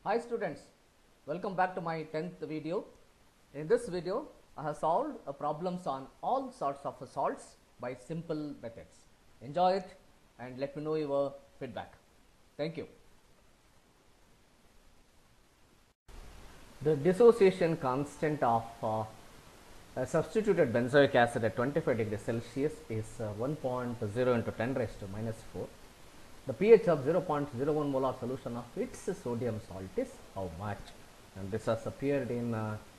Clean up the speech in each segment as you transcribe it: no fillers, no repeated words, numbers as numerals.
Hi students, welcome back to my 10th video. In this video, I have solved problems on all sorts of salts by simple methods. Enjoy it and let me know your feedback. Thank you. The dissociation constant of a substituted benzoic acid at 25 degrees Celsius is 1.0 into 10 raised to minus 4. The pH of 0.01 molar solution of its sodium salt is how much? And this has appeared in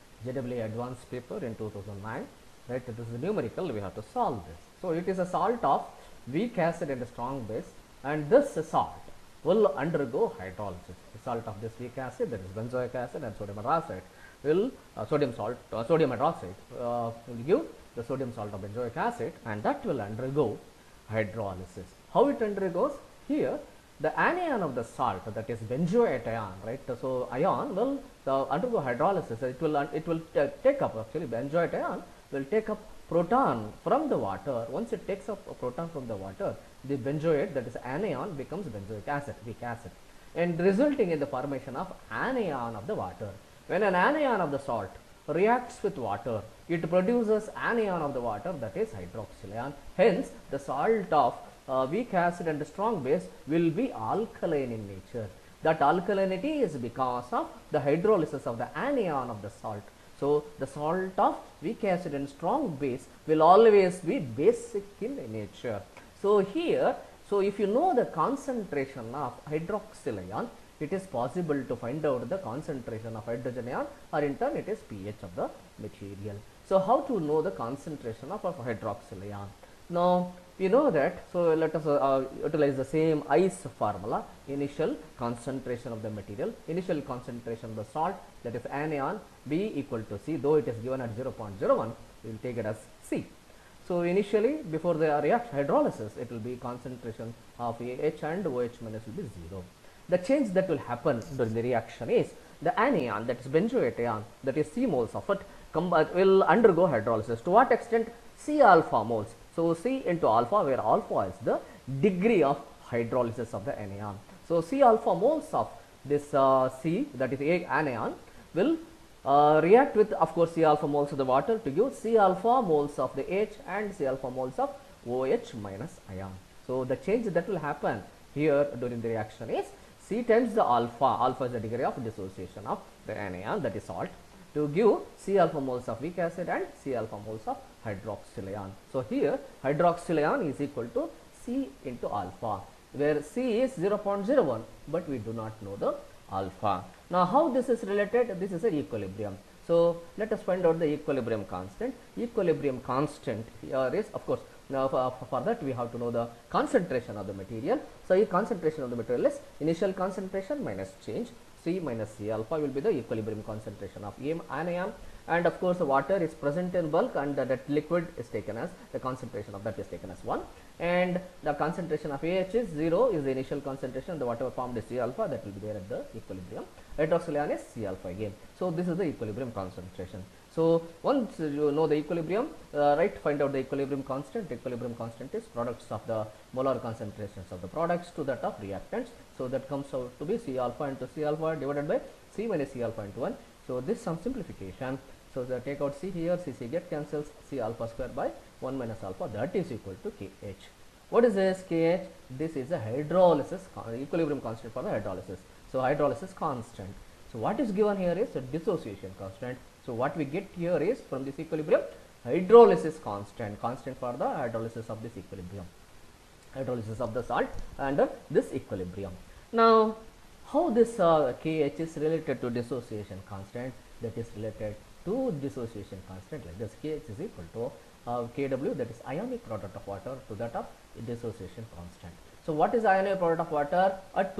JEE advanced paper in 2009. Right, this is numerical, we have to solve this. So it is a salt of weak acid and a strong base, and this salt will undergo hydrolysis. The salt of this weak acid, that is benzoic acid and sodium hydroxide, will sodium hydroxide will give the sodium salt of benzoic acid, and that will undergo hydrolysis. How it undergoes? Here, the anion of the salt, that is benzoate, right? So ion will undergo hydrolysis. It will take up, actually benzoate ion will take up proton from the water. Once it takes up a proton from the water, the benzoate, that is anion, becomes benzoic acid, weak acid, and resulting in the formation of anion of the water. When an anion of the salt reacts with water, it produces anion of the water, that is hydroxyl ion. Hence, the salt of weak acid and strong base will be alkaline in nature. That alkalinity is because of the hydrolysis of the anion of the salt. So, the salt of weak acid and strong base will always be basic in nature. So, here, if you know the concentration of hydroxyl ion, it is possible to find out the concentration of hydrogen ion, or in turn it is pH of the material. So, how to know the concentration of hydroxyl ion? Now, we know that, so let us utilize the same ICE formula. Initial concentration of the material, initial concentration of the salt, that is anion, B equal to C, though it is given at 0.01, we will take it as C. So, initially before the hydrolysis, it will be concentration of H and OH minus will be 0. The change that will happen during the reaction is the anion, that is benzoate ion, that is C moles of it, will undergo hydrolysis. To what extent? C alpha moles. So, C into alpha, where alpha is the degree of hydrolysis of the anion. So, C alpha moles of this C, that is A anion, will react with, of course, C alpha moles of the water to give C alpha moles of the H and C alpha moles of OH minus ion. So, the change that will happen here during the reaction is C times the alpha. Alpha is the degree of dissociation of the anion, that is salt, to give C alpha moles of weak acid and C alpha moles of hydroxyl ion. So, here hydroxyl ion is equal to C into alpha, where C is 0.01, but we do not know the alpha. Now, how this is related? This is an equilibrium. So, let us find out the equilibrium constant. Equilibrium constant here is, of course, now for that we have to know the concentration of the material. So, the concentration of the material is initial concentration minus change. C minus C alpha will be the equilibrium concentration of anion, and of course, the water is present in bulk, and that liquid is taken as, the concentration of that is taken as 1, and the concentration of AH is 0, is the initial concentration. The water formed is C alpha, that will be there at the equilibrium. Hydroxyl ion is C alpha again. So, this is the equilibrium concentration. So, once you know the equilibrium, right, find out the equilibrium constant. Equilibrium constant is products of the molar concentrations of the products to that of reactants. So, that comes out to be C alpha into C alpha divided by C minus C alpha into 1. So, this some simplification. So, the take out C here, C get cancels, C alpha square by 1 minus alpha, that is equal to KH. What is this KH? This is a hydrolysis equilibrium constant for the hydrolysis. So, hydrolysis constant. So, what is given here is a dissociation constant. So, what we get here is from this equilibrium hydrolysis constant, constant for the hydrolysis of this equilibrium, hydrolysis of the salt under this equilibrium. Now, how this KH is related to dissociation constant? That is related to dissociation constant like this. KH is equal to Kw, that is ionic product of water, to that of dissociation constant. So, what is ionic product of water at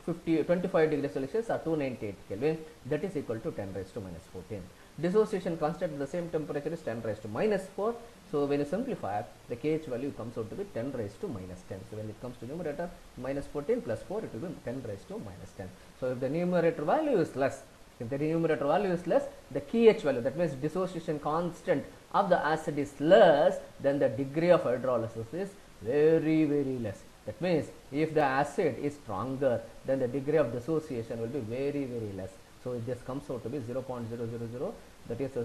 25 degrees Celsius or 298 Kelvin? That is equal to 10 raised to minus 14. Dissociation constant at the same temperature is 10 raised to minus 4. So, when you simplify, the KH value comes out to be 10 raised to minus 10. So, when it comes to numerator, minus 14 plus 4, it will be 10 raised to minus 10. So, if the numerator value is less, the KH value, that means dissociation constant of the acid is less, then the degree of hydrolysis is very, very less. That means if the acid is stronger, then the degree of dissociation will be very, very less. So this comes out to be 0.000, that is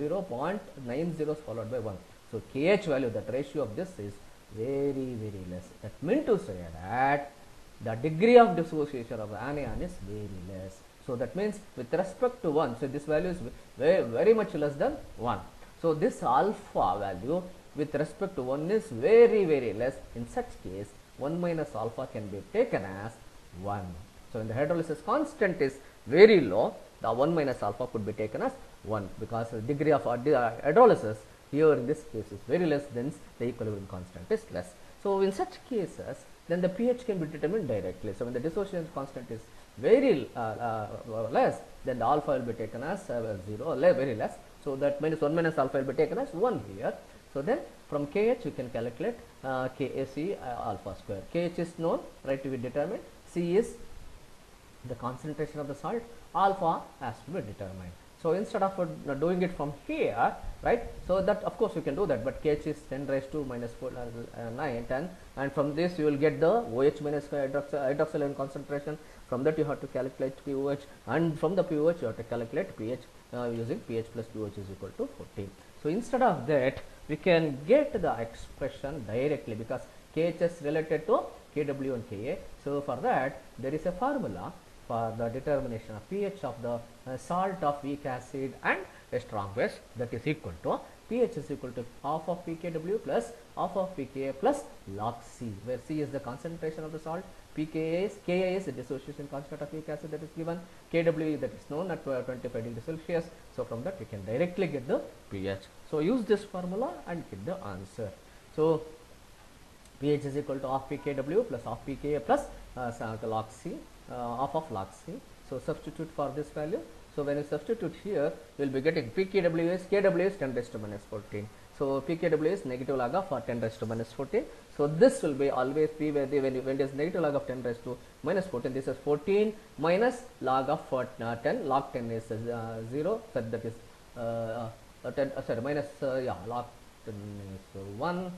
0.90 followed by 1. So KH value, that ratio of this is very, very less. That means to say that the degree of dissociation of anion is very less. So that means with respect to 1, so this value is very, very much less than 1. So this alpha value with respect to 1 is very, very less. In such case, 1 minus alpha can be taken as 1. So when the hydrolysis constant is very low, the 1 minus alpha could be taken as 1, because the degree of hydrolysis here in this case is very less, then the equilibrium constant is less. So in such cases, then the pH can be determined directly. So when the dissociation constant is very less, then the alpha will be taken as 0, very less. So that minus 1 minus alpha will be taken as 1 here. So then from KH you can calculate KC alpha square. KH is known, right, to be determined. C is the concentration of the salt. Alpha has to be determined. So instead of doing it from here, right, so that of course you can do that, but KH is 10 raised to minus 4, 9, 10, and from this you will get the OH minus hydroxyl ion concentration. From that you have to calculate pOH, and from the pOH you have to calculate pH using pH plus pOH is equal to 14. So instead of that, we can get the expression directly, because KH is related to KW and KA. So for that, there is a formula for the determination of pH of the salt of weak acid and a strong base, that is equal to pH is equal to half of pKw plus half of pKa plus log C, where C is the concentration of the salt, pKa is, Ka is the dissociation constant of weak acid, that is given, Kw that is known at 25 degrees Celsius. So from that we can directly get the pH. So use this formula and get the answer. So pH is equal to half pKw plus half pKa plus log C, half of log C. So substitute for this value. So when you substitute here, we will be getting pKw is, Kw is 10 raised to minus 14. So pKw is negative log of 10 raised to minus 14. So this will be always be when it is negative log of 10 raised to minus 14. This is 14 minus log of 10. Log 10 is 0. So that is 10. Sorry, minus log 10 is 1.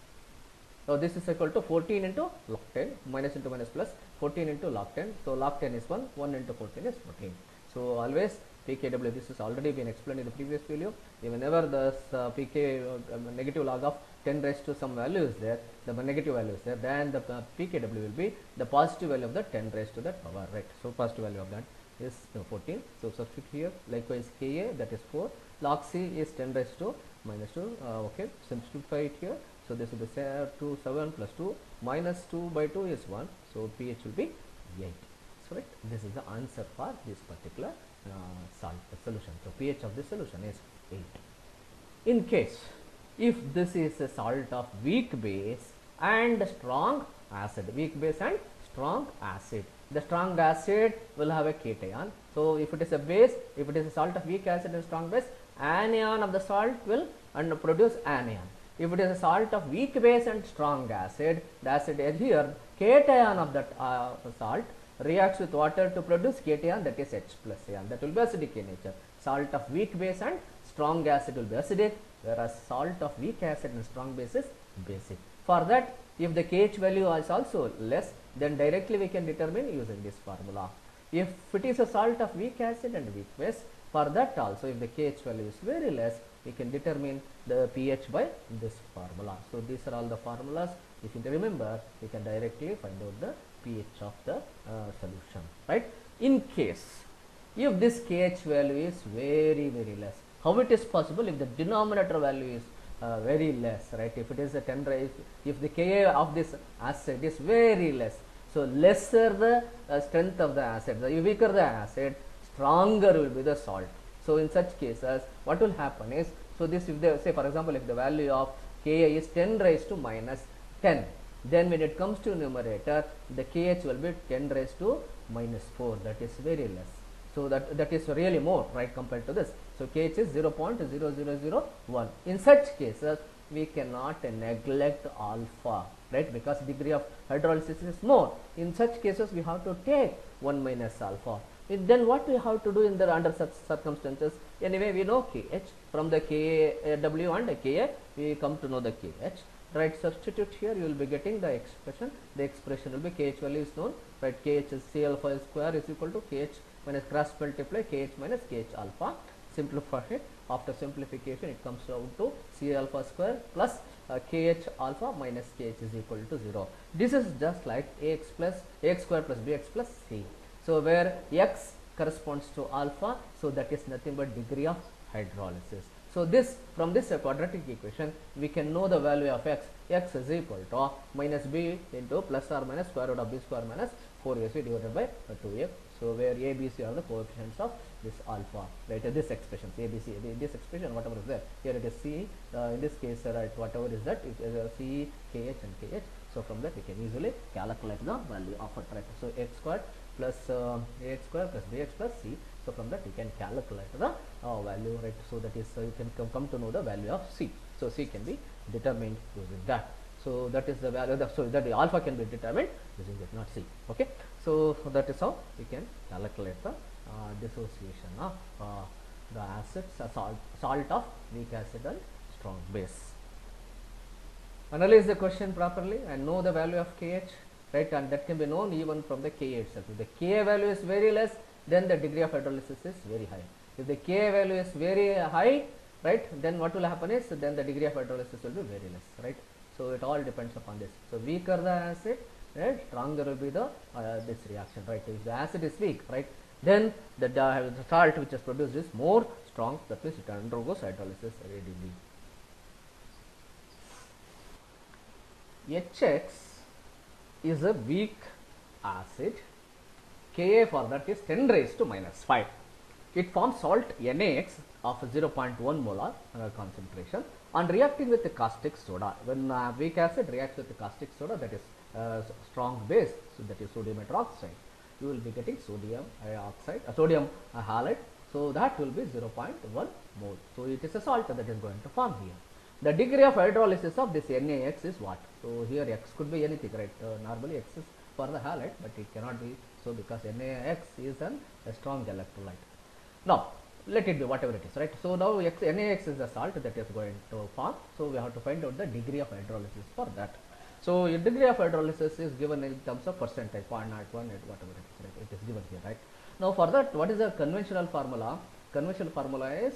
So this is equal to 14 into log 10, minus into minus plus 14 into log 10. So log 10 is 1, 1 into 14 is 14. So always pKw, this has already been explained in the previous video. Whenever the pK negative log of 10 raised to some value is there, the negative value is there, then the pKw will be the positive value of the 10 raised to that power, right? So positive value of that is 14. So substitute here. Likewise Ka, that is 4. Log C is 10 raised to minus 2. Okay, simplify it here. So this will be 2, 7 plus 2 minus 2 by 2 is 1. So pH will be 8. So right, this is the answer for this particular salt solution. So pH of this solution is 8. In case if this is a salt of weak base and strong acid, weak base and strong acid, the strong acid will have a cation. So if it is a base, if it is a salt of weak acid and strong base, anion of the salt will produce anion. If it is a salt of weak base and strong acid, the acid here, cation of that salt reacts with water to produce cation, that is H plus ion, that will be acidic in nature. Salt of weak base and strong acid will be acidic, whereas salt of weak acid and strong base is basic. For that, if the KH value is also less, then directly we can determine using this formula. If it is a salt of weak acid and weak base, for that also if the KH value is very less, we can determine the pH by this formula. So these are all the formulas. If you remember, we can directly find out the pH of the solution, right? In case if this KH value is very, very less, how it is possible if the denominator value is very less, right? If it is a 10 raised, if the Ka of this acid is very less, so lesser the strength of the acid, the weaker the acid, stronger will be the salt. So in such cases, what will happen is, so this, if they say for example, if the value of Ka is 10 raised to minus 10, then when it comes to numerator, the KH will be 10 raised to minus 4, that is very less. So that is really more, right, compared to this. So KH is 0.0001. In such cases, we cannot neglect alpha, right, because degree of hydrolysis is more. In such cases, we have to take 1 minus alpha. Then what we have to do in the under such circumstances? Anyway, we know KH from the Kw and Ka, we come to know the KH. right? Substitute here, you will be getting the expression. The expression will be KH value is known, right? KH is C alpha square is equal to KH minus cross multiply KH minus KH alpha. Simplify it. After simplification, it comes down to C alpha square plus KH alpha minus KH is equal to 0. This is just like AX square plus BX plus C. So where X corresponds to alpha, so that is nothing but degree of hydrolysis. So this, from this quadratic equation, we can know the value of X. X is equal to minus B into plus or minus square root of B square minus 4AC divided by 2A. So where A, B, C are the coefficients of this alpha, right? This expression, A, B, C, this expression, whatever is there. Here it is C, in this case, right, whatever is that, it is C, KH and KH. So from that we can easily calculate the value of it, right? So X squared plus AX square plus BX plus C. So from that we can calculate the value, right? So that is, you can come to know the value of C. So C can be determined using that. So that is the value of the, so that the alpha can be determined using that, not C. Okay. So that is how we can calculate the dissociation of the acids, salt of weak acid and strong base. Analyze the question properly and know the value of KH, right? And that can be known even from the Ka itself. If the Ka value is very less, then the degree of hydrolysis is very high. If the Ka value is very high, right, then what will happen is, then the degree of hydrolysis will be very less, right? So it all depends upon this. So weaker the acid, right, stronger will be the this reaction, right? If the acid is weak, right, then the salt which is produced is more strong, that means it undergoes hydrolysis readily. HX is a weak acid. Ka for that is 10 raised to minus 5. It forms salt NaX of 0.1 molar concentration on reacting with the caustic soda. When weak acid reacts with the caustic soda, that is strong base, so that is sodium hydroxide, you will be getting sodium oxide, sodium halide. So that will be 0.1 mole. So it is a salt that is going to form here. The degree of hydrolysis of this NaX is what? So here X could be anything, right? Normally X is for the halide, but it cannot be so, because NaX is a strong electrolyte. Now let it be whatever it is, right? So now NaX is the salt that is going to form. So we have to find out the degree of hydrolysis for that. So your degree of hydrolysis is given in terms of percentage, 0.01, whatever it is, right? It is given here, right? Now for that, what is the conventional formula? Conventional formula is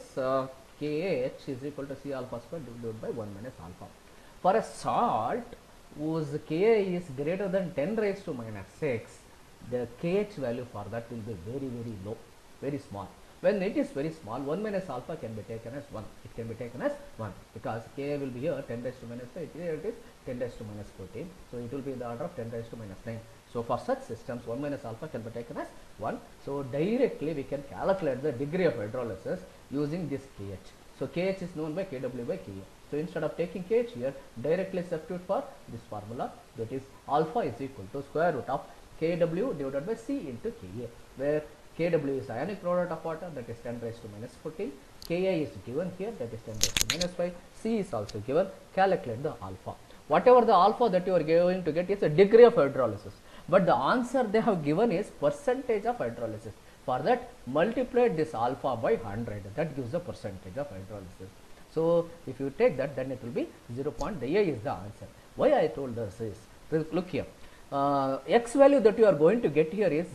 KH is equal to C alpha square divided by 1 minus alpha. For a salt whose Ka is greater than 10 raised to minus 6, the KH value for that will be very, very low, very small. When it is very small, 1 minus alpha can be taken as 1. It can be taken as 1 because Ka will be here 10 raised to minus 5. Here it is 10 raised to minus 14. So it will be in the order of 10 raised to minus 9. So for such systems, 1 minus alpha can be taken as 1. So directly we can calculate the degree of hydrolysis using this KH. So KH is known by Kw by Ka. So instead of taking KH here, directly substitute for this formula, that is alpha is equal to square root of Kw divided by C into Ka, where Kw is ionic product of water, that is 10 raised to minus 14. Ka is given here, that is 10 raised to minus 5. C is also given. Calculate the alpha. Whatever the alpha that you are going to get is a degree of hydrolysis. But the answer they have given is percentage of hydrolysis. For that, multiply this alpha by 100. That gives the percentage of hydrolysis. So if you take that, then it will be 0. The A is the answer. Why I told this is, look here. X value that you are going to get here is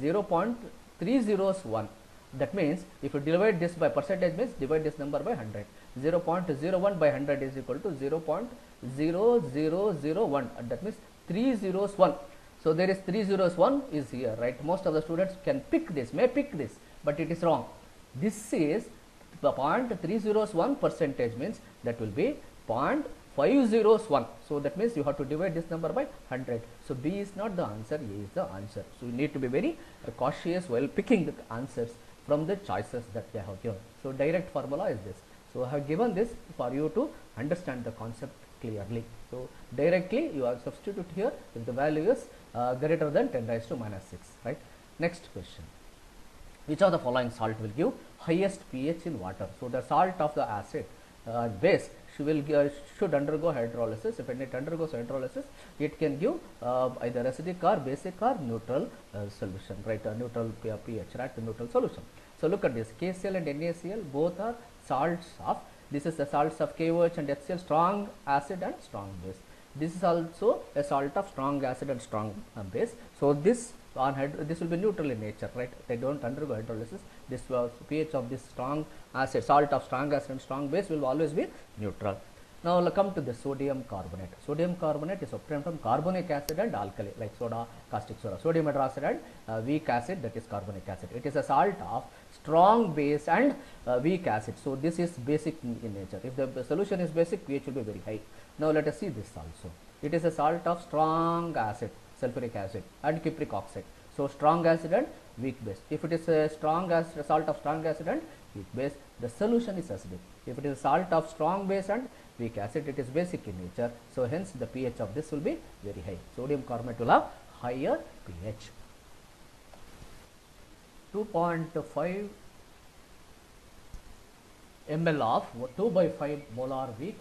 0.301. That means if you divide this by percentage, means divide this number by 100. 0.01 by 100 is equal to 0.0001. That means 3 zeros 1. So there is 3 zeros 1 is here, right? Most of the students can pick this, may pick this, but it is wrong. This is 0.301 percentage, means that will be 0.501. So that means you have to divide this number by 100. So B is not the answer, A is the answer. So you need to be very cautious while picking the answers from the choices that they have given. So direct formula is this. So I have given this for you to understand the concept clearly. So directly you are substitute here if the value is greater than 10 raised to minus 6, right? Next question. Which of the following salt will give highest pH in water? So the salt of the acid base should undergo hydrolysis. If it undergoes hydrolysis, it can give either acidic or basic or neutral solution, right? Neutral pH, right? Neutral solution. So look at this. KCl and NaCl both are salts of, this is the salts of KOH and HCl, strong acid and strong base. This is also a salt of strong acid and strong base. So this this will be neutral in nature, right? They don't undergo hydrolysis. This pH of this strong acid, salt of strong acid and strong base will always be neutral. Now we'll come to the sodium carbonate. Sodium carbonate is obtained from carbonic acid and alkali, like soda, caustic soda. Sodium hydroxide and weak acid, that is carbonic acid. It is a salt of strong base and weak acid. So this is basic in nature. If the solution is basic, pH will be very high. Now let us see this also. It is a salt of strong acid, sulfuric acid and cupric oxide. So strong acid and weak base. If it is a strong acid, salt of strong acid and weak base, the solution is acidic. If it is a salt of strong base and weak acid, it is basic in nature. So hence the pH of this will be very high. Sodium carbonate will have higher pH. 2.5 ml of 2 by 5 molar weak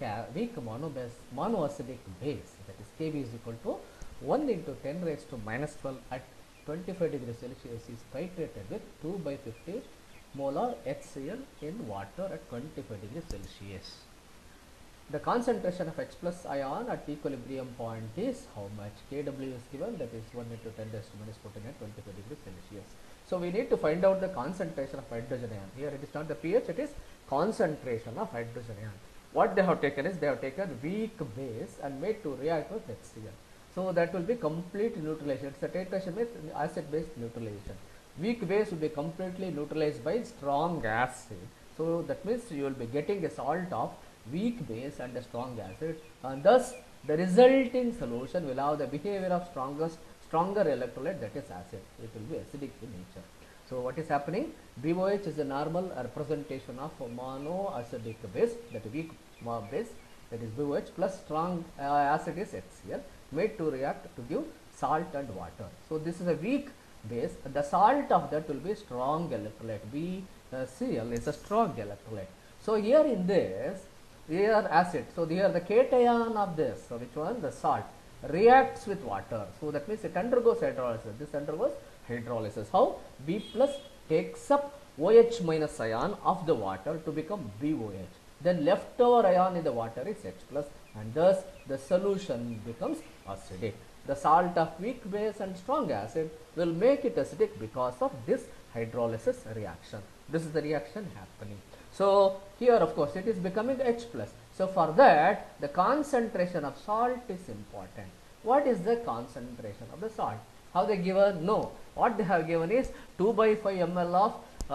monoacidic base, that is Kb is equal to 1 into 10 raised to minus 12 at 25 degrees Celsius is titrated with 2 by 50 molar HCl in water at 25 degrees Celsius. The concentration of H plus ion at equilibrium point is how much? Kw is given, that is 1 into 10 raised to minus 14 at 25 degrees Celsius. So we need to find out the concentration of hydrogen ion. Here it is not the pH, it is concentration of hydrogen ion. What they have taken is, they have taken weak base and made to react with HCl. So that will be complete neutralization. It's a titration with acid base neutralization. Weak base will be completely neutralized by strong acid. So that means you will be getting a salt of weak base and a strong acid, and thus the resulting solution will have the behavior of stronger electrolyte, that is acid. It will be acidic in nature. So what is happening? BOH is a normal representation of monoacidic base, that weak base, that is BOH, plus strong acid is HCl, made to react to give salt and water. So this is a weak base. The salt of that will be strong electrolyte. BCl is a strong electrolyte. So here in this, here acid. So here the cation of this, so which one? The salt reacts with water. So that means it undergoes hydrolysis. This undergoes hydrolysis. How? B plus takes up OH minus ion of the water to become BOH. Then leftover ion in the water is H plus, and thus the solution becomes acidic. The salt of weak base and strong acid will make it acidic because of this hydrolysis reaction. This is the reaction happening. So here of course it is becoming H plus. So for that the concentration of salt is important. What is the concentration of the salt? How they given? No. What they have given is 2 by 5 ml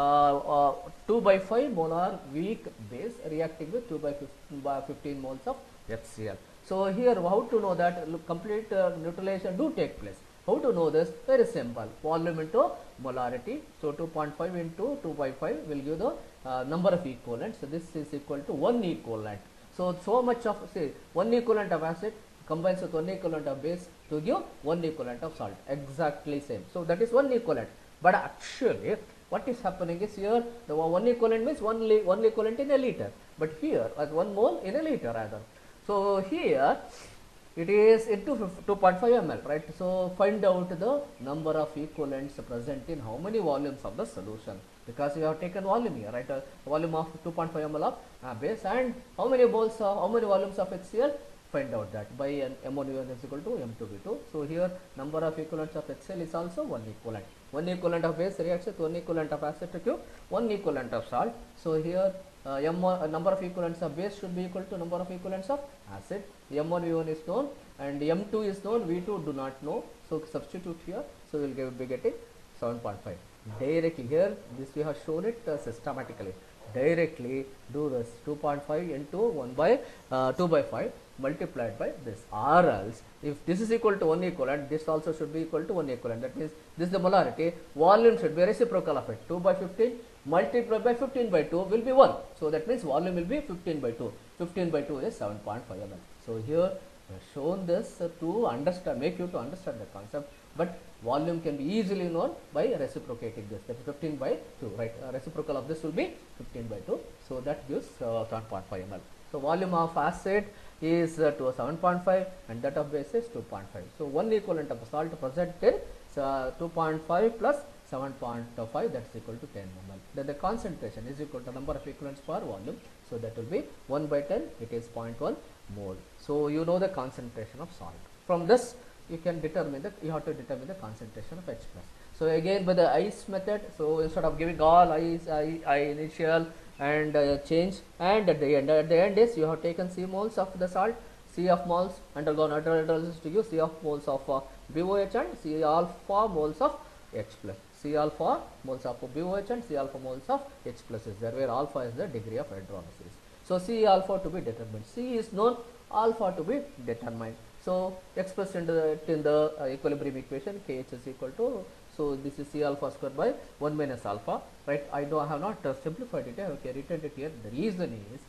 of 2 by 5 molar weak base reacting with 2 by 15 moles of HCl. So here how to know that complete neutralization do take place? How to know this? Very simple. Volume into molarity. So 2.5 into 2 by 5 will give the number of equivalents. So this is equal to 1 equivalent. So much of, say, 1 equivalent of acid combines with 1 equivalent of base to give 1 equivalent of salt. Exactly same. So that is 1 equivalent. But actually what is happening is, here the 1 equivalent means 1 equivalent in a liter. But here as 1 mole in a liter rather. So here it is into 2.5 ml, right? So find out the number of equivalents present in how many volumes of the solution, because we have taken volume here, right? A volume of 2.5 ml of base, and how many volumes of HCl? Find out that by M1V1 is equal to M2V2. So here number of equivalents of HCl is also 1 equivalent. 1 equivalent of base reacts with 1 equivalent of acid to give 1 equivalent of salt. So here number of equivalents of base should be equal to number of equivalents of acid. M1V1 is known and M2 is known, V2 do not know. So substitute here. So we will be getting 7.5. Directly here, this we have shown it systematically. Directly do this 2.5 into 1 by 2 by 5 multiplied by this, or else if this is equal to 1 equivalent, this also should be equal to 1 equivalent. That means this is the molarity, volume should be reciprocal of it. 2 by 15 multiplied by 15 by 2 will be 1. So that means volume will be 15 by 2. 15 by 2 is 7.5 ml. So here we have shown this to understand, make you to understand the concept, but volume can be easily known by reciprocating this. That is 15 by 2, right? Reciprocal of this will be 15 by 2. So that gives 7.5 ml. So volume of acid is to 7.5 and that of base is 2.5. So 1 equivalent of salt present in 2.5 plus 7.5, that is equal to 10 ml. then the concentration is equal to number of equivalents per volume. So that will be 1 by 10, it is 0.1 mole. So you know the concentration of salt. From this you can determine you have to determine the concentration of H plus. So again by the ice method, so instead of giving all I initial and change, and at the end is you have taken C moles of the salt, C of moles undergone hydrolysis to give C of moles of BOH and C alpha moles of H plus. C alpha moles of BOH and C alpha moles of H plus is there, where alpha is the degree of hydrolysis. So C alpha to be determined, C is known, alpha to be determined. So expressed in the equilibrium equation, KH is equal to, so this is C alpha square by 1 minus alpha, right? I have not simplified it, I have written it here. The reason is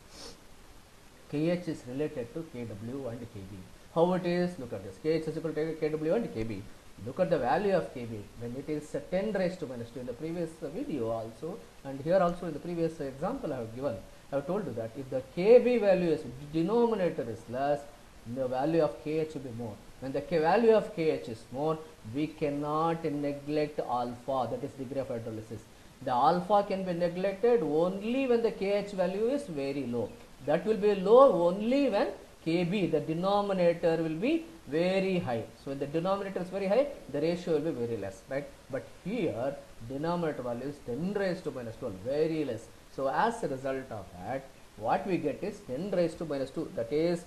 KH is related to KW and KB. How it is? Look at this. KH is equal to KW and KB. Look at the value of KB when it is 10 raised to minus 2 in the previous video also, and here also in the previous example I have given. I have told you that if the KB value is denominator is less, the value of KH will be more. When the value of KH is more, we cannot neglect alpha, that is degree of hydrolysis. The alpha can be neglected only when the KH value is very low. That will be low only when KB, the denominator, will be very high. So when the denominator is very high, the ratio will be very less, right? But here denominator value is 10 raised to minus 12, very less. So as a result of that, what we get is 10 raised to minus 2, that is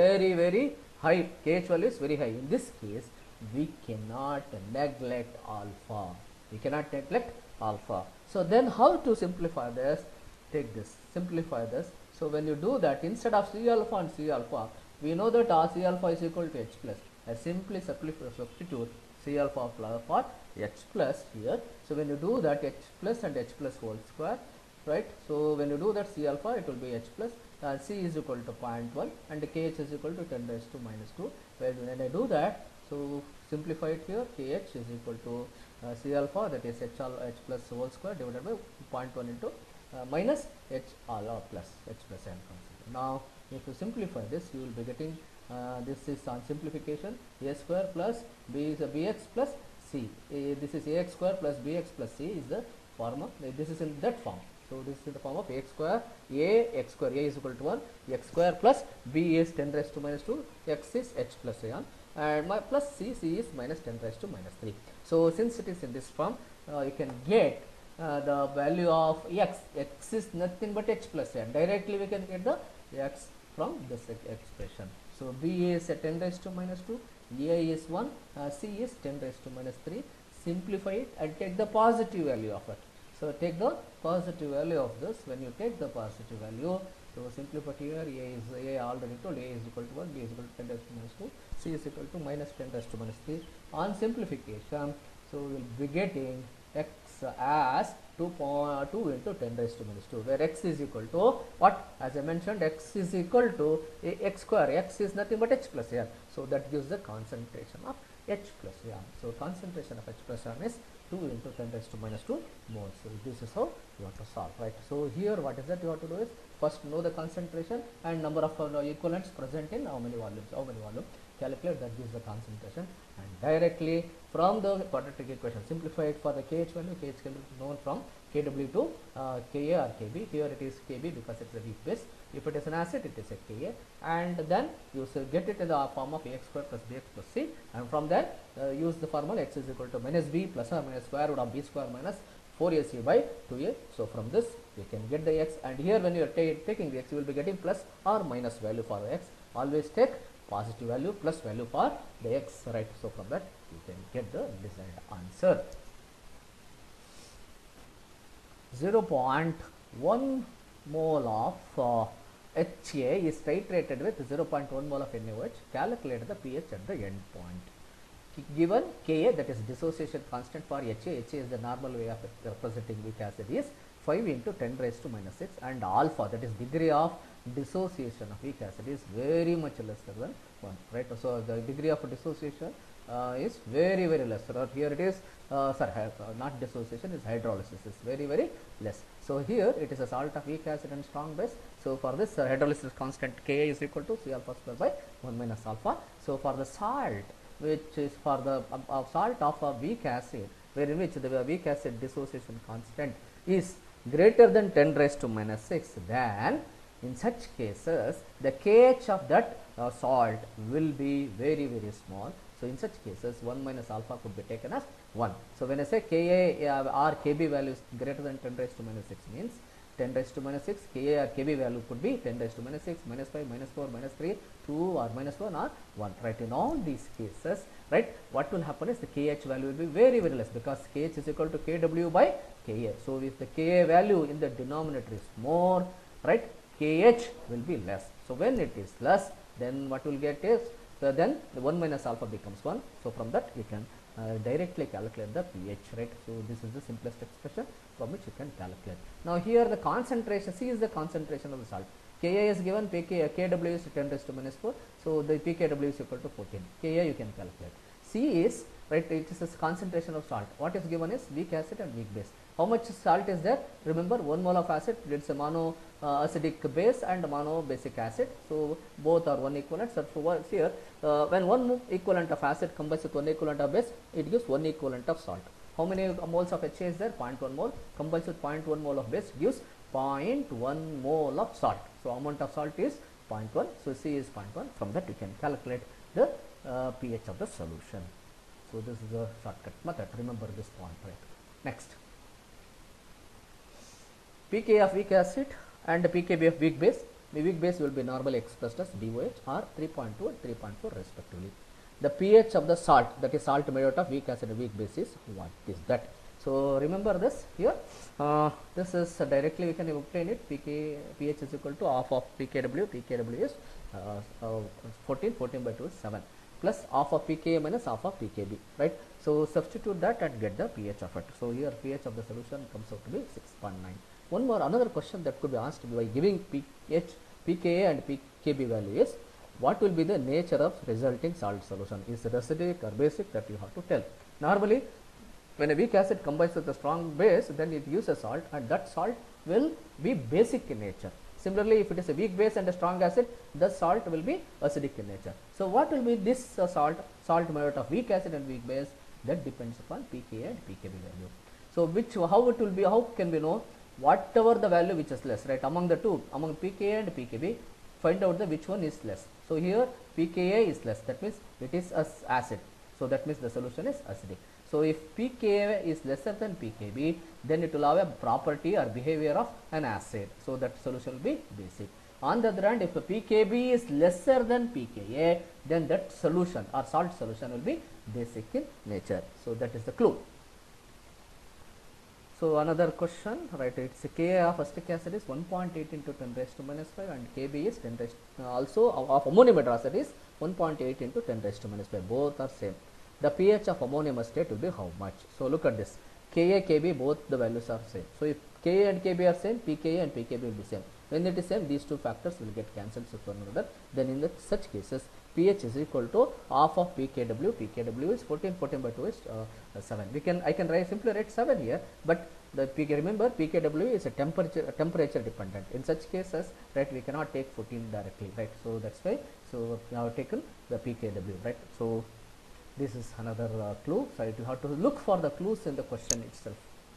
very high. KH value is very high. In this case, we cannot neglect alpha. We cannot neglect alpha. So then how to simplify this? Take this, simplify this. So when you do that, instead of C alpha and C alpha, we know that R C alpha is equal to H plus. I simply substitute C alpha for H plus here. So when you do that, H plus and H plus whole square, right? So when you do that, C alpha, it will be H plus, C is equal to 0.1 and KH is equal to 10 raised to minus 2. When I do that, so simplify it here, KH is equal to C alpha, that is H plus whole square divided by 0.1 into minus H alpha plus H plus n constant. Now if you simplify this, you will be getting this is on simplification, A square plus B is a BX plus C. This is AX square plus BX plus C is the form of, this is in that form. So this is in the form of X square, A is equal to 1, X square plus B is 10 raised to minus 2, X is H plus n, and my plus C is minus 10 raised to minus 3. So since it is in this form, you can get the value of X is nothing but H plus n. Directly we can get the X from this expression. So B is 10 raised to minus 2, A is 1, C is 10 raised to minus 3. Simplify it and take the positive value of it. So take the positive value of this. When you take the positive value, so simplify here, A already told, A is equal to 1, B is equal to 10 raised to minus 2, C is equal to minus 10 raised to minus 3. On simplification, so we will be getting X as 2 into 10 raised to minus 2, where X is equal to what? As I mentioned, X is equal to X square. X is nothing but H plus n. So that gives the concentration of H plus n. So concentration of H plus n is 2 into 10 raised to minus 2 moles. So this is how you have to solve, right? So here what is that you have to do is first know the concentration and number of equivalents present in how many volumes. Calculate, that gives the concentration, and directly from the quadratic equation simplify it for the KH value. KH can be known from KW to Ka or Kb. Here it is Kb because it is a weak base. If it is an acid, it is a Ka, and then you get it in the form of Ax square plus Bx plus C, and from there use the formula X is equal to minus B plus or minus square root of B square minus 4AC by 2A. So from this you can get the X, and here when you are taking the X, you will be getting plus or minus value for the X. Always take positive value plus value for the X, right? So from that you can get the desired answer. 0.1 mole of HA is titrated with 0.1 mole of NaOH. Calculate the pH at the end point. Given Ka, that is dissociation constant for HA, HA is the normal way of representing weak acid, is 5 into 10 raised to minus 6, and alpha, that is degree of dissociation of weak acid, is very much lesser than 1, right? So the degree of dissociation is very less. Here it is not dissociation, is hydrolysis, is very less. So here it is a salt of weak acid and strong base. So for this hydrolysis constant Ka is equal to C alpha square by 1 minus alpha. So for the salt, which is for the salt of a weak acid, wherein which the weak acid dissociation constant is greater than 10 raised to minus 6, then in such cases the kh of that salt will be very very small. So in such cases 1 minus alpha could be taken as 1. So when I say Ka or Kb value is greater than 10 raised to minus 6 means 10 raised to minus 6, Ka or Kb value could be 10 raised to minus 6, minus 5, minus 4, minus 3, 2 or minus 1 or 1. Right, in all these cases, right, what will happen is the Kh value will be very very less, because Kh is equal to Kw by Ka. So if the Ka value in the denominator is more, right, Kh will be less. So when it is less, then what will get is, then the 1 minus alpha becomes 1. So from that you can directly calculate the pH, right. So this is the simplest expression from which you can calculate. Now here the concentration, C is the concentration of the salt. Ka is given, Kw is 10 raised to minus 4, so the pKw is equal to 14. Ka you can calculate. C is, right, it is a concentration of salt. What is given is weak acid and weak base. How much salt is there? Remember, 1 mole of acid, it's a mono acidic base and mono basic acid. So both are 1 equivalent. So here, when 1 equivalent of acid combines with 1 equivalent of base, it gives 1 equivalent of salt. How many moles of HA is there? 0.1 mole. Combines with 0.1 mole of base gives 0.1 mole of salt. So amount of salt is 0.1. So C is 0.1. From that you can calculate the pH of the solution. So this is a shortcut method. Remember this point, right? Next, pK of weak acid and pKb of weak base. The weak base will be normally expressed as DOH or 3.2 and 3.4 respectively. The pH of the salt, that is salt made out of weak acid and weak base, is what is that? So remember this here. This is directly we can obtain it. pH is equal to half of pKw. pKw is 14 by 2 is 7, plus half of pKa minus half of pKb, right. So substitute that and get the pH of it. So here pH of the solution comes out to be 6.9. One more, another question that could be asked by giving pH, pKa and pKb value is, what will be the nature of resulting salt solution? Is it acidic or basic? That you have to tell. Normally, when a weak acid combines with a strong base, then it uses salt, and that salt will be basic in nature. Similarly, if it is a weak base and a strong acid, the salt will be acidic in nature. So what will be this salt made out of weak acid and weak base? That depends upon pKa and pKb value. So how it will be, how can we know? Whatever the value which is less, right, among the two, among pKa and pKb, find out the which one is less. So here pKa is less, that means it is acid. So that means the solution is acidic. So if pKa is lesser than pKb, then it will have a property or behavior of an acid. So that solution will be basic. On the other hand, if the pKb is lesser than pKa, then that solution or salt solution will be basic in nature. So that is the clue. So another question, right, it's Ka of acetic acid is 1.8 into 10 raised to minus 5, and Kb is 10 raised also of ammonium hydroxide is 1.8 into 10 raised to minus 5. Both are same. The pH of ammonium acetate will be how much? So look at this. Ka, Kb, both the values are same. So if Ka and Kb are same, pKa and pKb will be same. When it is same, these two factors will get cancelled with one another. Then in such cases, pH is equal to half of pKw. pKw is 14 by 2 is 7. I can simply write 7 here, but the remember pKw is a temperature dependent. In such cases, right, we cannot take 14 directly, right. So that's why, so we have taken the pKw, right. So this is another clue. So you have to look for the clues in the question itself.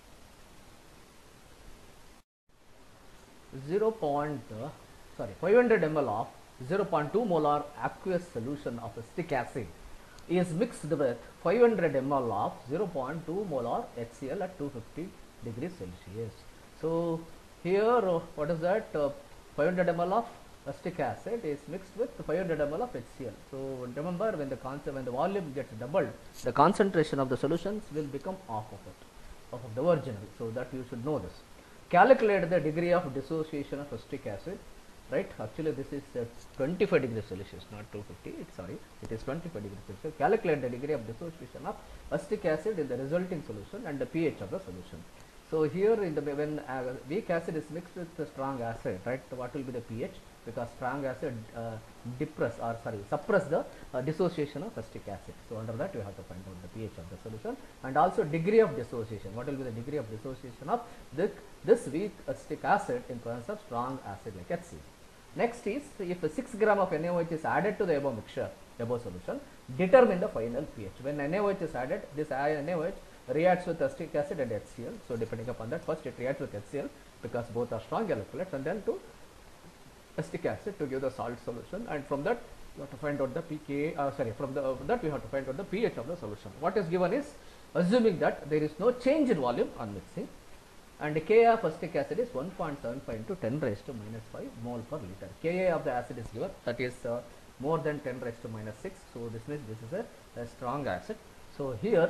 500 ml of 0.2 molar aqueous solution of acetic acid is mixed with 500 ml of 0.2 molar HCl at 250 degrees Celsius. So here what is that? 500 ml of acetic acid is mixed with 500 ml of HCl. So remember, when the volume gets doubled, the concentration of the solutions will become half of it, half of the original. So that you should know this. Calculate the degree of dissociation of acetic acid, right. Actually this is 25 degrees Celsius, not 250, it is 25 degrees Celsius. Calculate the degree of dissociation of acetic acid in the resulting solution and the pH of the solution. So here when weak acid is mixed with the strong acid, right, what will be the pH? Because strong acid suppress the dissociation of acetic acid. So under that you have to find out the pH of the solution, and also degree of dissociation. What will be the degree of dissociation of this weak acetic acid in presence of strong acid like HCl. Next is, if 6 gram of NaOH is added to the above solution, determine the final pH. When NaOH is added, this NaOH reacts with acetic acid and HCl. So depending upon that, first it reacts with HCl because both are strong electrolytes, and then to acetic acid to give the salt solution, and from that you have to find out the pKa, from that we have to find out the pH of the solution. What is given is, assuming that there is no change in volume on mixing, and the Ka of acetic acid is 1.75 into 10 raised to minus 5 mole per liter. Ka of the acid is given, that is more than 10 raised to minus 6. So this means this is a strong acid. So here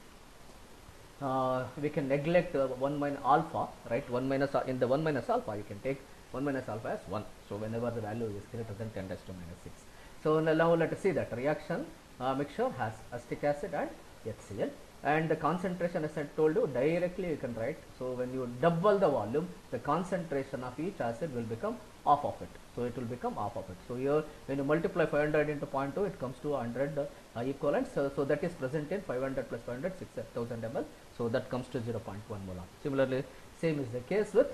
we can neglect 1 minus alpha, right? 1 minus in the 1 minus alpha you can take 1 minus alpha as 1. So whenever the value is greater than 10 raised to minus 6. So now let us see that reaction mixture has acetic acid and HCl, and the concentration, as I told you, directly you can write. So when you double the volume, the concentration of each acid will become half of it. So it will become half of it. So here when you multiply 500 into 0.2, it comes to 100 equivalent. So that is present in 500 plus 500, 6000 ml. So that comes to 0.1 molar. Similarly, same is the case with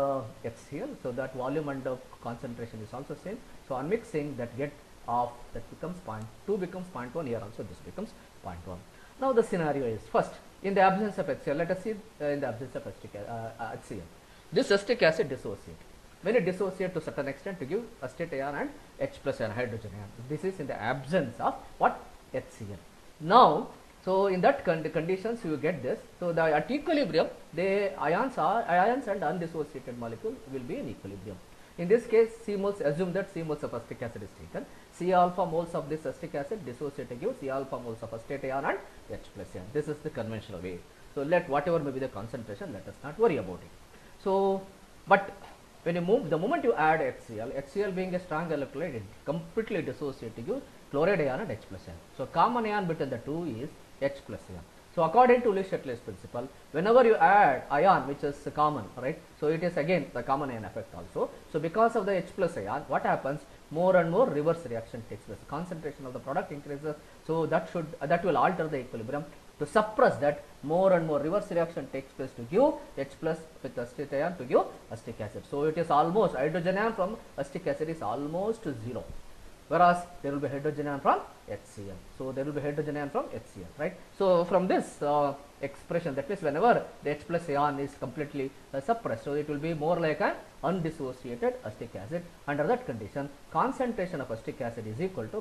HCl. So that volume and concentration is also same. So on mixing, that get off, that becomes 0.2 becomes 0.1. Here also this becomes 0.1. Now the scenario is, first, in the absence of HCl, let us see in the absence of HCl, this acetic acid dissociates. When it dissociates to certain extent to give acetate ion and H plus ion, hydrogen ion. This is in the absence of what? HCl. Now, so in that conditions you get this. So the at equilibrium, the ions and undissociated molecule will be in equilibrium. In this case, C moles, assume that C moles of acetic acid is taken. C alpha moles of this acetic acid dissociate to give C alpha moles of acetate ion and H plus ion. This is the conventional way. So let whatever may be the concentration, let us not worry about it. So, but when you move, the moment you add HCl being a strong electrolyte, it completely dissociate to give chloride ion and H plus ion. So common ion between the two is H plus ion. So according to Le-Chatelier's principle, whenever you add ion which is common, right? So it is again the common ion effect also. So because of the H plus ion, what happens? More and more reverse reaction takes place. Concentration of the product increases. So that will alter the equilibrium. To suppress that, more and more reverse reaction takes place to give H plus with acetate ion to give acetic acid. So it is almost, hydrogen ion from acetic acid is almost to 0. Whereas there will be hydrogen ion from HCl. So there will be hydrogen ion from HCl, right? So from this expression, that means whenever the H plus ion is completely suppressed, so it will be more like an undissociated acetic acid. Under that condition, concentration of acetic acid is equal to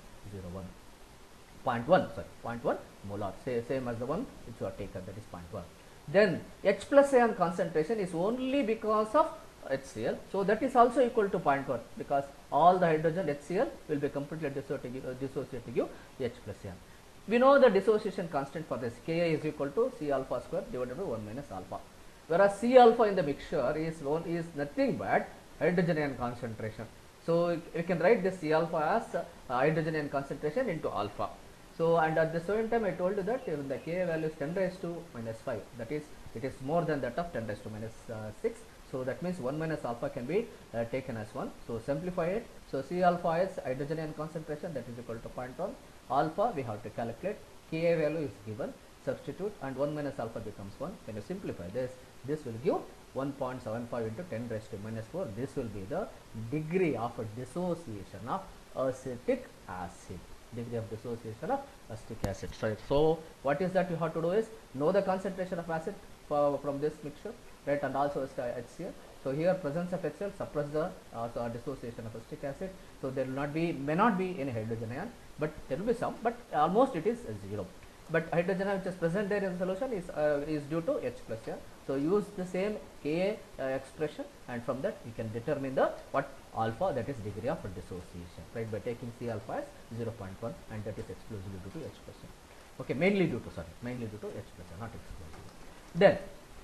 0.1 molar, same as the one which you have taken, that is 0.1. Then H plus ion concentration is only because of HCl, so that is also equal to 0.1 because all the hydrogen HCl will be completely dissociated to give H plus ion. We know the dissociation constant for this, Ka is equal to C alpha square divided by 1 minus alpha, whereas C alpha in the mixture is nothing but hydrogen ion concentration. So we can write this C alpha as hydrogen ion concentration into alpha. So and at the same time I told you that even the Ka value is 10 raised to minus 5, that is it is more than that of 10 raised to minus 6. So that means 1 minus alpha can be taken as 1. So simplify it. So C alpha is hydrogen ion concentration, that is equal to 0.1. Alpha we have to calculate. Ka value is given. Substitute and 1 minus alpha becomes 1. When you simplify this will give 1.75 into 10 raised to minus 4. This will be the degree of dissociation of acetic acid. Degree of dissociation of acetic acid. So what is that you have to do is know the concentration of acid from this mixture, right, and also HCl. So here presence of HCl suppress the dissociation of acetic acid. So there will not be, may not be any hydrogen ion, but there will be some, but almost it is 0. But hydrogen ion which is present there in the solution is due to H plus ion. So use the same Ka expression, and from that you can determine the what alpha, that is degree of dissociation, right, by taking C alpha as 0.1, and that is exclusively due to H plus ion. Okay, mainly due to H plus ion, not exclusively. Then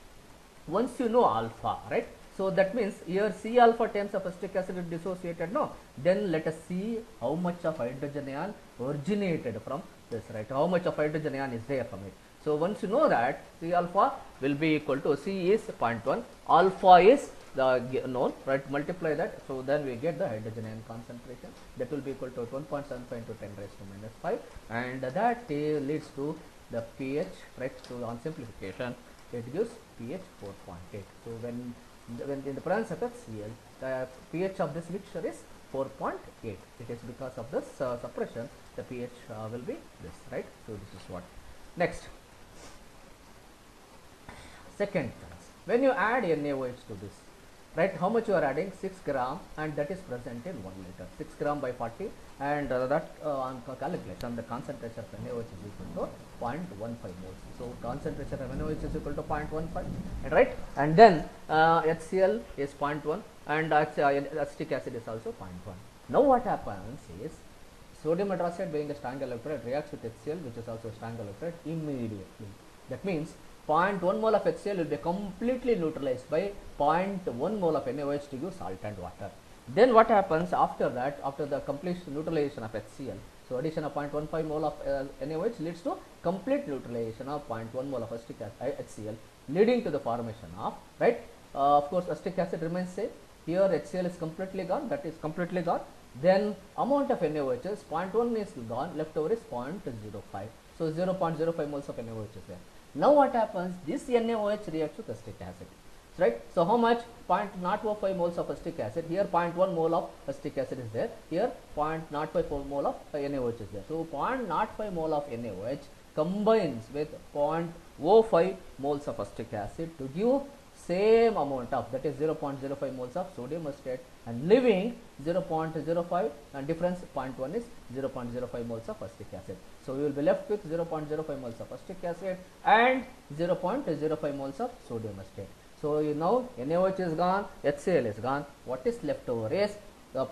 once you know alpha, right, so that means here C alpha times of acetic acid is dissociated, no, then let us see how much of hydrogen ion originated from this, right, how much of hydrogen ion is there from it. So once you know that, C alpha will be equal to C is 0.1, alpha is the known, right, multiply that, so then we get the hydrogen ion concentration, that will be equal to 1.75 into 10 raised to minus 5, and that leads to the pH, right. So on simplification it gives pH 4.8. So when in the presence of HCl, the pH of this mixture is 4.8. It is because of this suppression, the pH will be this, right. So this is what. Next, Second chance, when you add NaOH to this, right, how much you are adding? 6 gram, and that is present in 1 liter. 6 gram by 40, and that on calculation, the concentration of NaOH is equal to 0.15 moles. So concentration of NaOH is equal to 0.15, right? And then HCl is 0.1, and acetic acid is also 0.1. Now what happens is, sodium hydroxide being a strong electrolyte reacts with HCl, which is also a strong electrolyte, immediately. That means 0.1 mole of HCl will be completely neutralized by 0.1 mole of NaOH to give salt and water. Then what happens after that, after the complete neutralization of HCl? So addition of 0.15 mole of NaOH leads to complete neutralization of 0.1 mole of acetic HCl, leading to the formation of, right, of course acetic acid remains same. Here HCl is completely gone, that is completely gone. Then amount of NaOH is 0.1 is gone, left over is 0.05. So 0.05 moles of NaOH is there. Now what happens? This NaOH reacts with acetic acid, right? So how much? 0.05 moles of acetic acid. Here 0.1 mole of acetic acid is there. Here 0.05 mole of NaOH is there. So 0.05 mole of NaOH combines with 0.05 moles of acetic acid to give same amount of, that is 0.05 moles of sodium acetate, and leaving 0.05, and difference 0.1 is 0.05 moles of acetic acid. So we will be left with 0.05 moles of acetic acid and 0.05 moles of sodium acetate. So you know NaOH is gone, HCl is gone. What is left over is the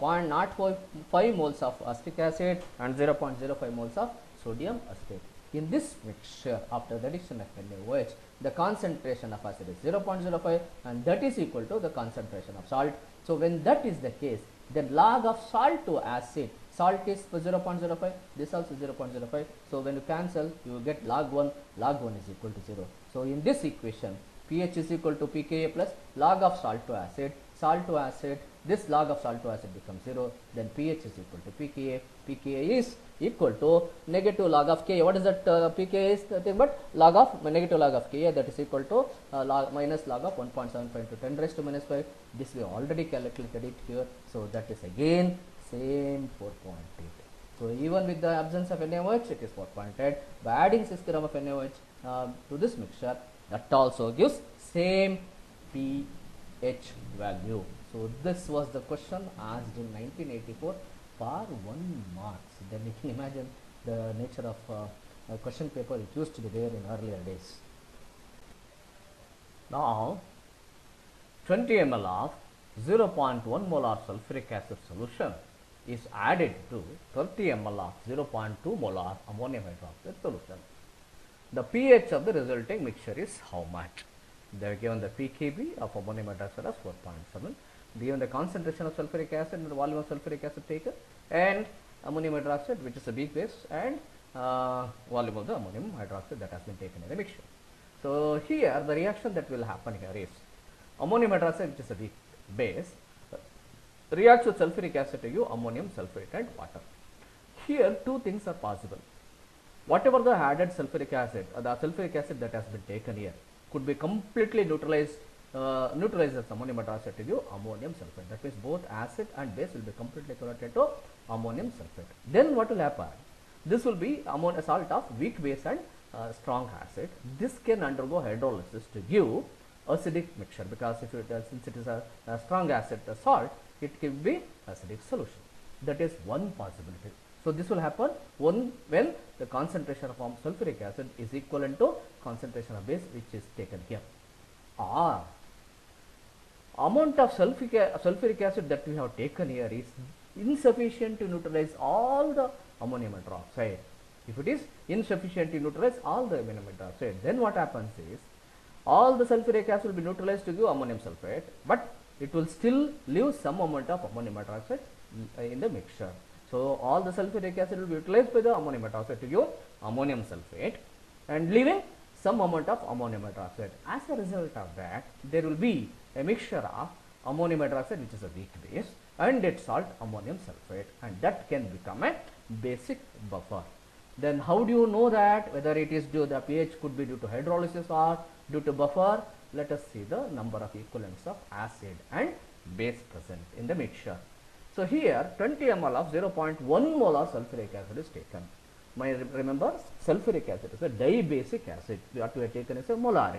0.05 moles of acetic acid and 0.05 moles of sodium acetate. In this mixture, after the addition of NaOH, the concentration of acid is 0.05, and that is equal to the concentration of salt. So when that is the case, then log of salt to acid, salt is 0.05, this also 0.05. So when you cancel, you will get log 1 is equal to 0. So in this equation, pH is equal to pKa plus log of salt to acid, this log of salt to acid becomes 0, then pH is equal to pKa. pKa is equal to negative log of Ka. What is that? pKa is nothing but log of negative log of Ka, that is equal to minus log of 1.75 into 10 raised to minus 5. This we already calculated it here, so that is again same 4.8. So even with the absence of NaOH, it is 4.8. By adding 6 gram of NaOH to this mixture, that also gives same pH value. So this was the question asked in 1984 for 1 marks. Then you can imagine the nature of a question paper it used to be there in earlier days. Now 20 ml of 0.1 molar sulfuric acid solution is added to 30 ml of 0.2 molar ammonium hydroxide solution. The pH of the resulting mixture is how much? They are given the pKb of ammonium hydroxide as 4.7, given the concentration of sulfuric acid and the volume of sulfuric acid taken, and ammonium hydroxide, which is a weak base, and volume of the ammonium hydroxide that has been taken in the mixture. So here the reaction that will happen here is ammonium hydroxide, which is a weak base, reacts with sulfuric acid to give ammonium sulfate and water. Here two things are possible. Whatever the added sulfuric acid, the sulfuric acid that has been taken here could be completely neutralized as ammonium hydroxide to give ammonium sulfate. That means both acid and base will be completely converted to ammonium sulfate. Then what will happen? This will be a salt of weak base and strong acid. This can undergo hydrolysis to give acidic mixture, because if it since it is a strong acid salt, it can be acidic solution. That is one possibility. So this will happen when the concentration of sulfuric acid is equivalent to concentration of base, which is taken here. Or amount of sulfuric acid that we have taken here is insufficient to neutralize all the ammonium hydroxide. If it is insufficient to neutralize all the ammonium hydroxide, then what happens is all the sulfuric acid will be neutralized to give ammonium sulfate, but it will still leave some amount of ammonium hydroxide in the mixture. So all the sulfuric acid will be utilized by the ammonium hydroxide to give ammonium sulfate, and leaving some amount of ammonium hydroxide. As a result of that, there will be a mixture of ammonium hydroxide, which is a weak base, and its salt ammonium sulfate, and that can become a basic buffer. Then how do you know that whether it is due the pH could be due to hydrolysis or due to buffer? Let us see the number of equivalents of acid and base present in the mixture. So here 20 ml of 0.1 molar sulfuric acid is taken. Remember, sulfuric acid is a dibasic acid. What we have taken is a molarity.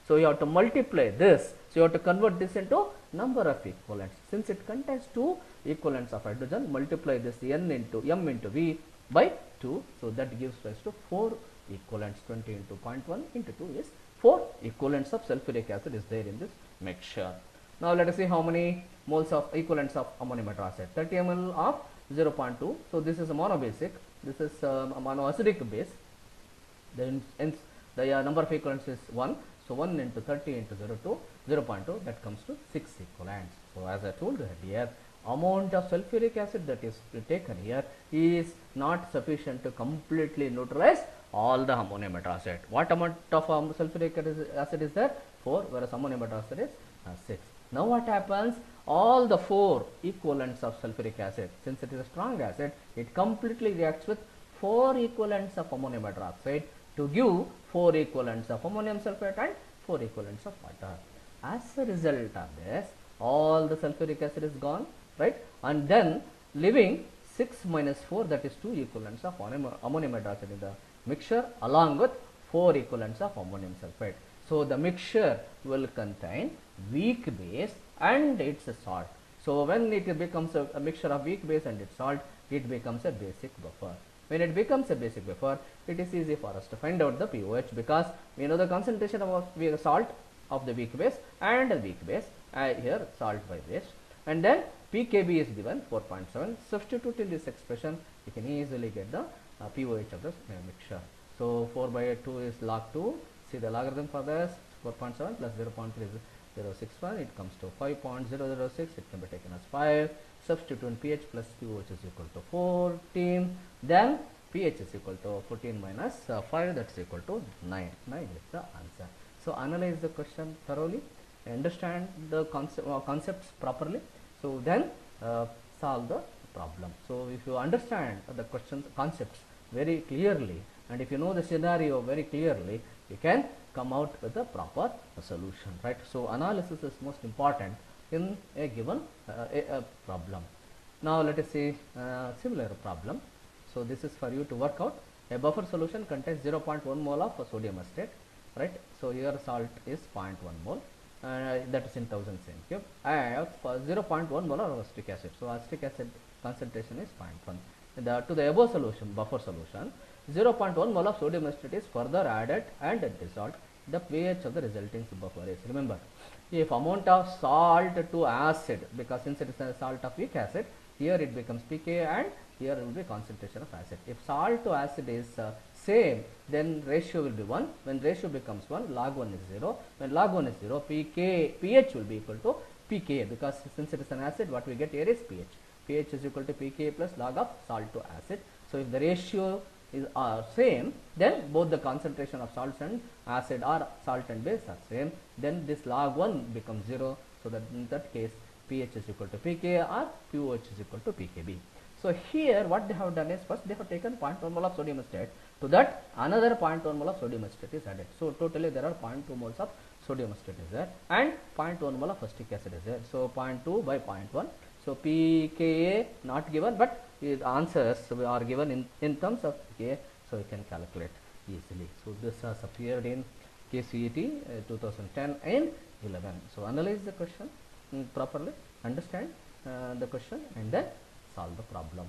So you have to multiply this. So you have to convert this into number of equivalents. Since it contains 2 equivalents of hydrogen, multiply this n into m into v by 2. So that gives rise to 4 equivalents. 20 into 0.1 into 2 is 4 equivalents of sulfuric acid is there in this mixture. Now let us see how many moles of equivalents of ammonium hydroxide. 30 ml of 0.2. So this is a monobasic. This is a monoacidic base. Then the number of equivalents is 1. So 1 into 30 into 0.2, that comes to 6 equivalents. So as I told earlier, amount of sulfuric acid that is taken here is not sufficient to completely neutralize all the ammonium hydroxide. What amount of sulfuric acid is there? 4, whereas ammonium hydroxide is 6. Now what happens? All the 4 equivalents of sulfuric acid, since it is a strong acid, it completely reacts with 4 equivalents of ammonium hydroxide to give 4 equivalents of ammonium sulfate and 4 equivalents of water. As a result of this, all the sulfuric acid is gone, right? And then leaving 6 minus 4, that is 2 equivalents of ammonium hydroxide in the mixture along with 4 equivalents of ammonium sulfate. So the mixture will contain weak base and its salt. So when it becomes a mixture of weak base and its salt, it becomes a basic buffer. When it becomes a basic buffer, it is easy for us to find out the pOH, because we know the concentration of salt of the weak base and the weak base, here salt by base, and then pKb is given 4.7. Substitute in this expression, you can easily get the pOH of the mixture. So 4 by 2 is log 2. See the logarithm for this, 4.7 plus 0.3061, it comes to 5.006. It can be taken as 5. Substitute in pH plus pOH is equal to 14. Then pH is equal to 14 minus 5, that's equal to 9. 9 is the answer. So analyze the question thoroughly, understand the concepts properly. So then solve the problem. So if you understand the concepts very clearly, and if you know the scenario very clearly, you can come out with a proper solution, right? So analysis is most important in a given problem. Now let us see similar problem. So this is for you to work out. A buffer solution contains 0.1 mole of sodium acetate, right? So here salt is 0.1 mole, that is in 1000 cm cube. I have 0.1 mole of acetic acid. So acetic acid concentration is 0.1. To the above solution, buffer solution, 0.1 mole of sodium acetate is further added and dissolved. The pH of the resulting buffer is, remember, if amount of salt to acid, because since it is a salt of weak acid, here it becomes pK and here will be concentration of acid. If salt to acid is same, then ratio will be 1. When ratio becomes 1, log 1 is 0. When log 1 is 0, pH will be equal to pK, because since it is an acid, what we get here is pH. pH is equal to pK plus log of salt to acid. So if the ratio is same, then both the concentration of salts and acid or salt and base are same, then this log 1 becomes 0. So that in that case, pH is equal to pK or pOH is equal to pKb. So here what they have done is, first they have taken 0.1 mole of sodium acetate, to that another 0.1 mole of sodium acetate is added. So totally there are 0.2 moles of sodium acetate is there and 0.1 mole of acetic acid is there. So 0.2 by 0.1. So pKa not given, but the answers are given in terms of pKa, so you can calculate easily. So this has appeared in KCET 2010 and 11. So analyze the question properly, understand the question, and then solve the problem.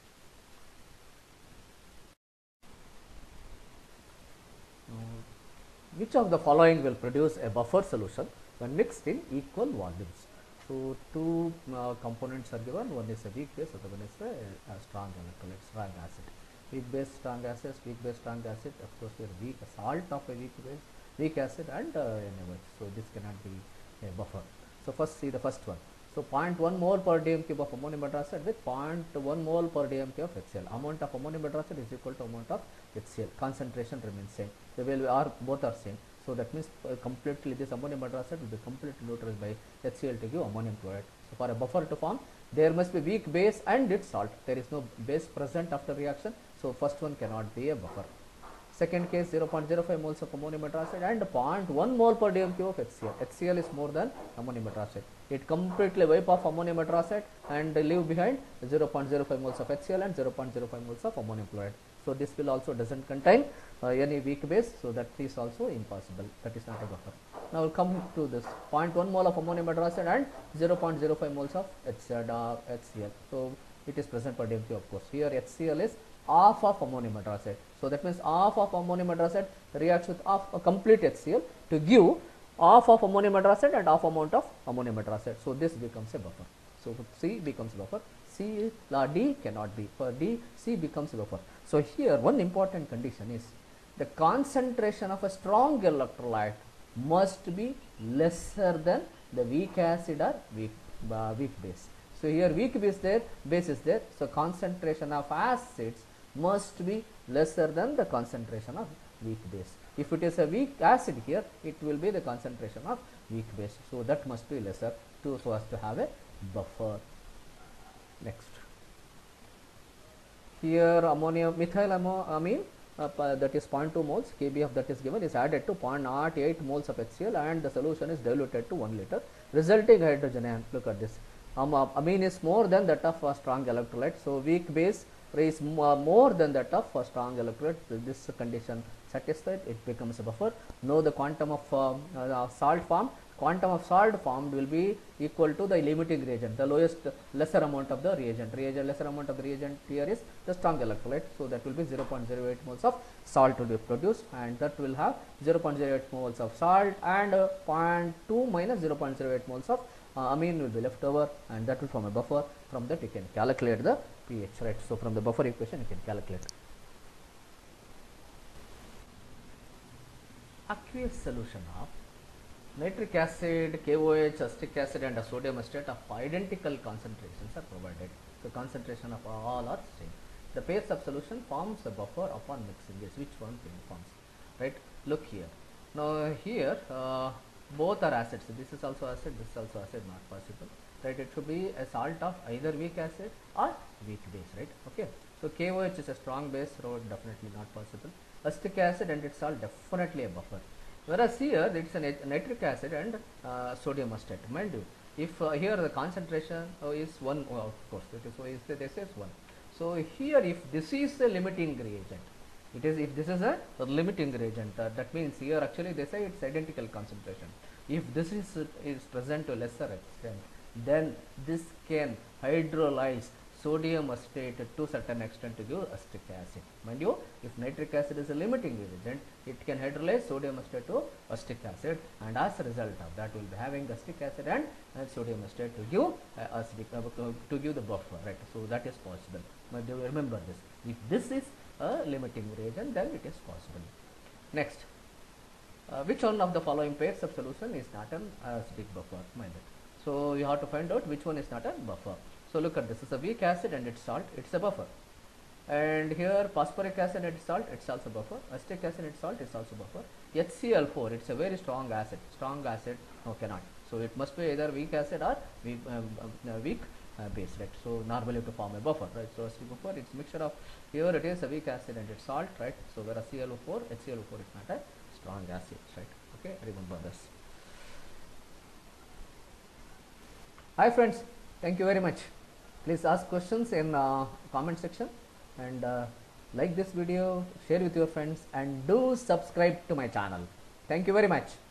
Which of the following will produce a buffer solution when mixed in equal volumes? So two components are given. One is a weak base, other one is a strong electrolyte, strong acid. Weak base, strong acid, weak base, strong acid. Of course, here weak salt of a weak base, weak acid, and NaOH. So this cannot be a buffer. So first see the first one. So 0.1 mole per dm cube of ammonium hydroxide with 0.1 mole per dm cube of HCl. Amount of ammonium hydroxide is equal to amount of HCl. Concentration remains same. They will both are same. So that means completely this ammonium hydroxide will be completely neutralized by HCl to give ammonium chloride. So for a buffer to form, there must be weak base and its salt. There is no base present after reaction. So first one cannot be a buffer. Second case, 0.05 moles of ammonium hydroxide and 0.1 mole per dm cube of HCl. HCl is more than ammonium hydroxide. It completely wipe off ammonium hydroxide and leave behind 0.05 moles of HCl and 0.05 moles of ammonium chloride. So this will also doesn't contain any weak base, so that is also impossible. That is not a buffer. Now we'll come to this 0.1 mole of ammonium hydroxide and 0.05 moles of HCl. So it is present per dm cube, of course. Here HCl is half of ammonium hydroxide. So that means half of ammonium hydroxide reacts with half a complete HCl to give half of ammonium hydroxide and half amount of ammonium hydroxide. So this becomes a buffer. So C becomes buffer. D cannot be. For D, C becomes buffer. So here one important condition is the concentration of a strong electrolyte must be lesser than the weak acid or weak base. So here weak base is there. So concentration of acids must be lesser than the concentration of weak base. If it is a weak acid here, it will be the concentration of weak base. So that must be lesser so as to have a buffer. Next, here methylamine that is 0.2 moles kbf that is given is added to 0.08 moles of HCl and the solution is diluted to 1 liter, resulting hydrogen ion. Look at this. Amine is more than that of a strong electrolyte. So weak base is more than that of a strong electrolyte. So this condition satisfied, it becomes a buffer. Know the quantum of salt formed. Quantum of salt formed will be equal to the limiting reagent, the lesser amount of the reagent. Lesser amount of the reagent here is the strong electrolyte. So that will be 0.08 moles of salt will be produced, and that will have 0.08 moles of salt and 0.2 minus 0.08 moles of amine will be left over, and that will form a buffer. From that you can calculate the pH, right? So from the buffer equation you can calculate. Aqueous solution of nitric acid, KOH, acetic acid and sodium acetate of identical concentrations are provided. The concentration of all are same. The phase of solution forms a buffer upon mixing. Yes, which one forms? Right? Look here. Now here both are acids. This is also acid, this is also acid, not possible. Right? It should be a salt of either weak acid or weak base. Right? Okay. So KOH is a strong base, so definitely not possible. Acetic acid and its salt, definitely a buffer. Whereas here it is a nitric acid and sodium acetate. Mind you, if here the concentration is 1, of course, it is, so is this is 1. So here if this is a limiting reagent, it is, if this is a limiting reagent, that means here actually they say it's identical concentration. If this is present to lesser extent, then this can hydrolyze sodium acetate to certain extent to give acetic acid. Mind you, if nitric acid is a limiting reagent, it can hydrolyze sodium acetate to acetic acid, and as a result of that, we will be having acetic acid and sodium acetate to give acidic to give the buffer, right? So that is possible. But remember this: if this is a limiting reagent, then it is possible. Next, which one of the following pairs of solution is not an acidic buffer? Mind it. So you have to find out which one is not a buffer. So look at this, is a weak acid and its salt, it's a buffer. And here phosphoric acid and its salt, it's also buffer. Acetic acid and its salt, it's also buffer. HCl4, it's a very strong acid. Strong acid, no, cannot. So it must be either weak acid or weak base, right? So normally to form a buffer, right? So acidic buffer, it's mixture of, here it is a weak acid and its salt, right? So whereas HCl4 is not a strong acid, right? Okay, remember this. Hi friends, thank you very much. Please ask questions in comment section, and like this video, share with your friends, and do subscribe to my channel. Thank you very much.